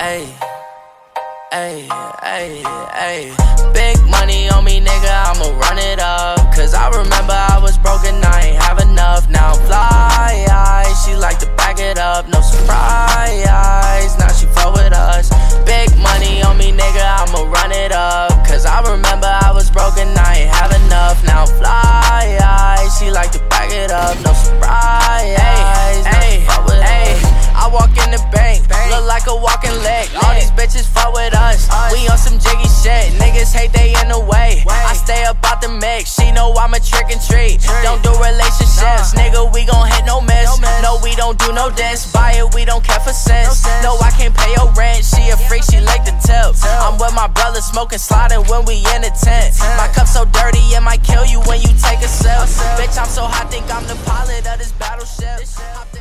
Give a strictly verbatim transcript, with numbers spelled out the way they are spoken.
Ayy, ayy, ayy, ayy. Big money on me, nigga, I'ma run it up. Cause I remember I was broken, I ain't have enough. Now I'm fly, she like to back it up, no surprise. Now she fuck with us. Big money on me, nigga, I'ma run it up. Cause I remember I was broken, I ain't have enough. Now I'm fly, she like to back it up, no surprise. Ay, ay, ay. I walk in the bank, look like a walking lick. All these bitches fuck with us, we on some jiggy shit. Niggas hate they in the way, I stay up out the mix. She know I'm a trick and treat, don't do relationships. Nigga, we gon' hit no miss. No, we don't do no diss. Buy it, we don't care for cents. No, I can't pay your rent. She a freak, she like the tip. I'm with my brother smoking, sliding when we in the tent. My cup so dirty, it might kill you when you take a sip. Bitch, I'm so hot, think I'm the pilot of this battleship.